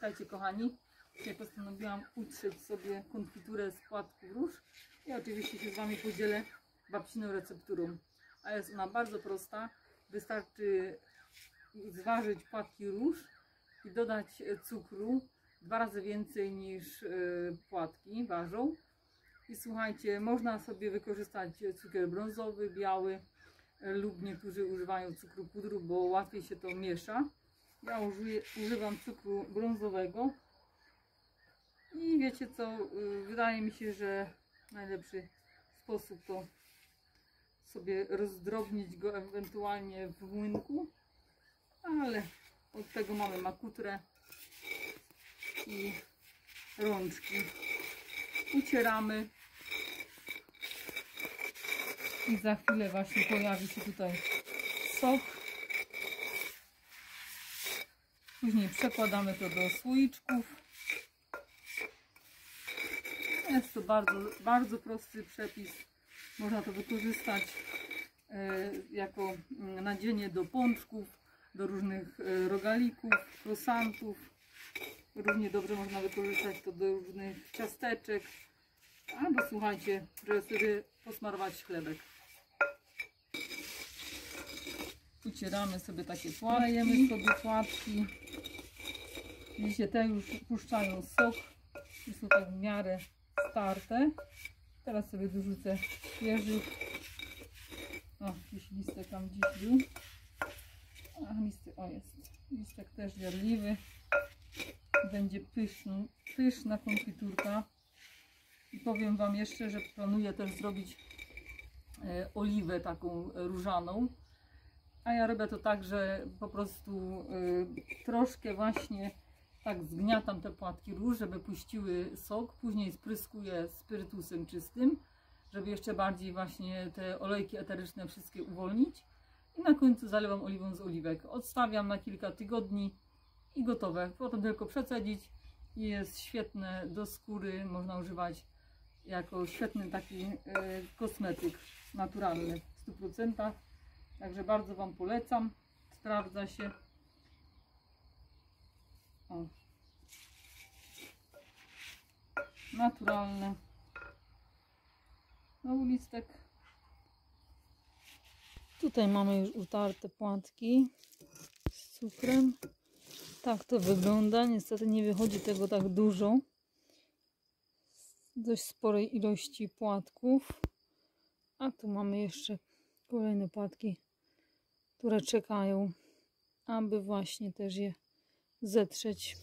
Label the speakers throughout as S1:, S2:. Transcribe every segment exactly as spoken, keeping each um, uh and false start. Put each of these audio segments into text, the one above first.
S1: Witajcie kochani. Dzisiaj postanowiłam utrzeć sobie konfiturę z płatków róż i oczywiście się z Wami podzielę babciną recepturą. A jest ona bardzo prosta. Wystarczy zważyć płatki róż i dodać cukru dwa razy więcej niż płatki ważą. I słuchajcie, można sobie wykorzystać cukier brązowy, biały lub niektórzy używają cukru pudru, bo łatwiej się to miesza. Ja użyję, używam cukru brązowego i wiecie co, wydaje mi się, że najlepszy sposób to sobie rozdrobnić go ewentualnie w młynku, ale od tego mamy makutrę i rączki. Ucieramy i za chwilę właśnie pojawi się tutaj sok. Później przekładamy to do słoiczków. Jest to bardzo, bardzo prosty przepis. Można to wykorzystać e, jako nadzienie do pączków, do różnych e, rogalików, krosantów. Równie dobrze można wykorzystać to do różnych ciasteczek. Albo słuchajcie, żeby sobie posmarować chlebek. Ucieramy sobie takie płatki. Dajemy sobie płatki. Widzicie, te już puszczają sok. I są tak w miarę starte. Teraz sobie dorzucę świeżych. O, jakiś listek tam gdzieś był. A, listek, o jest. Listek też żarliwy. Będzie pyszny, pyszna konfiturka. I powiem Wam jeszcze, że planuję też zrobić e, oliwę taką różaną. A ja robię to tak, że po prostu y, troszkę właśnie tak zgniatam te płatki róż, żeby puściły sok. Później spryskuję spirytusem czystym, żeby jeszcze bardziej właśnie te olejki eteryczne wszystkie uwolnić. I na końcu zalewam oliwą z oliwek. Odstawiam na kilka tygodni i gotowe. Potem tylko przecedzić i jest świetne do skóry. Można używać jako świetny taki y, kosmetyk naturalny w stu procentach. Także bardzo Wam polecam. Sprawdza się. O. Naturalne. Znowu listek. Tutaj mamy już utarte płatki z cukrem. Tak to wygląda. Niestety nie wychodzi tego tak dużo. Dość sporej ilości płatków. A tu mamy jeszcze kolejne płatki, które czekają, aby właśnie też je zetrzeć.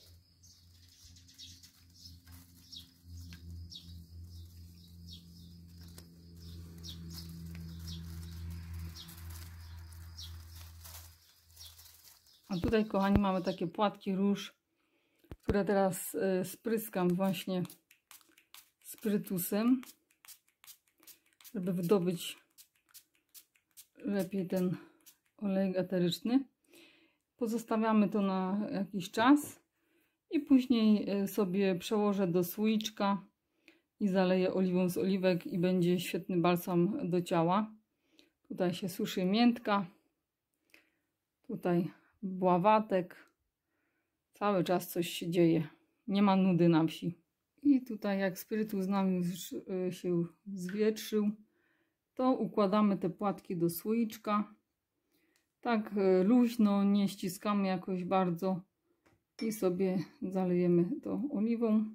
S1: A tutaj, kochani, mamy takie płatki róż, które teraz y, spryskam właśnie spirytusem, żeby wydobyć lepiej ten olej eteryczny. Pozostawiamy to na jakiś czas i później sobie przełożę do słoiczka i zaleję oliwą z oliwek i będzie świetny balsam do ciała. Tutaj się suszy miętka, tutaj bławatek. Cały czas coś się dzieje. Nie ma nudy na wsi. I tutaj jak spirytus nam już się zwietrzył, to układamy te płatki do słoiczka. Tak luźno, nie ściskamy jakoś bardzo i sobie zalejemy to oliwą.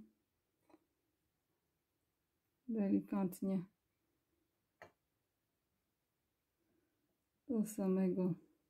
S1: Delikatnie. Do samego,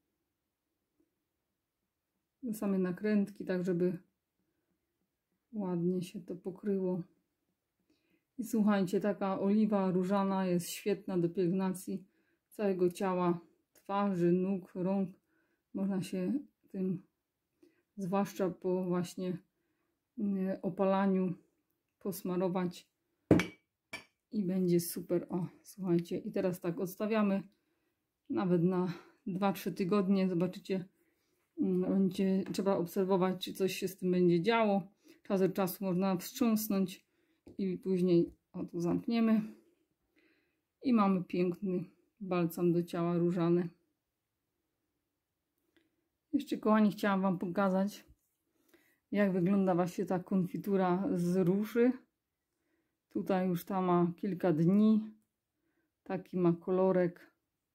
S1: do samej nakrętki, tak żeby ładnie się to pokryło. I słuchajcie, taka oliwa różana jest świetna do pielęgnacji całego ciała, twarzy, nóg, rąk. Można się tym, zwłaszcza po właśnie opalaniu, posmarować i będzie super. O, słuchajcie, i teraz tak odstawiamy nawet na dwa trzy tygodnie. Zobaczycie, będzie trzeba obserwować, czy coś się z tym będzie działo. Czas od czasu można wstrząsnąć i później o tu zamkniemy i mamy piękny balsam do ciała różany. Jeszcze, kochani, chciałam Wam pokazać, jak wygląda właśnie ta konfitura z róży. Tutaj już ta ma kilka dni. Taki ma kolorek.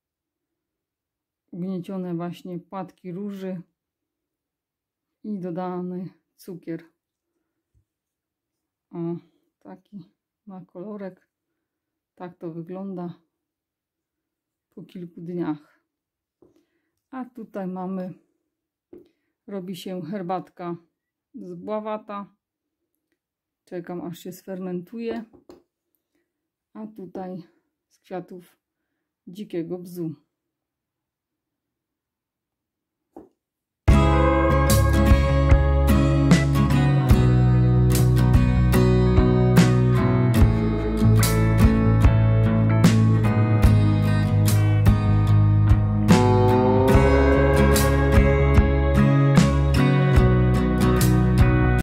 S1: Ugniecione właśnie płatki róży i dodany cukier. O, taki ma kolorek. Tak to wygląda po kilku dniach. A tutaj mamy, robi się herbatka z bławata. Czekam, aż się sfermentuje. A tutaj z kwiatów dzikiego bzu.